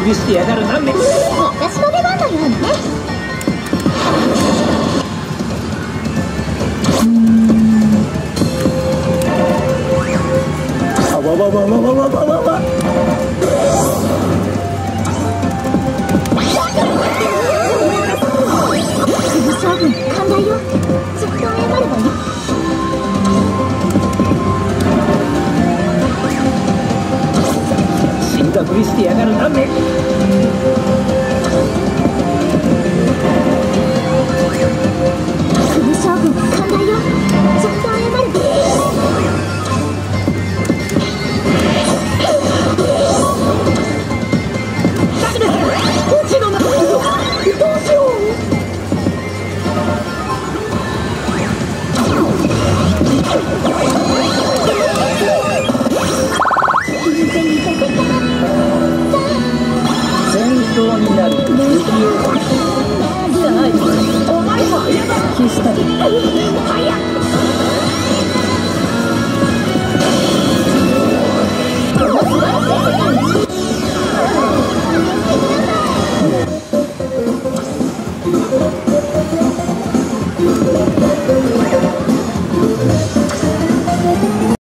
潰してやがるなめ。 私の出番のようにね。 わわわわわわわわわ。 すぐ将軍寛大よ。ちゃんと謝ればよ。 死んだふりしてやがるなめ。 すぐ将軍寛大よ。ちゃんと謝ればよ。うちの中どうしよう。 戦闘になる敵を。お前も謝る気したり。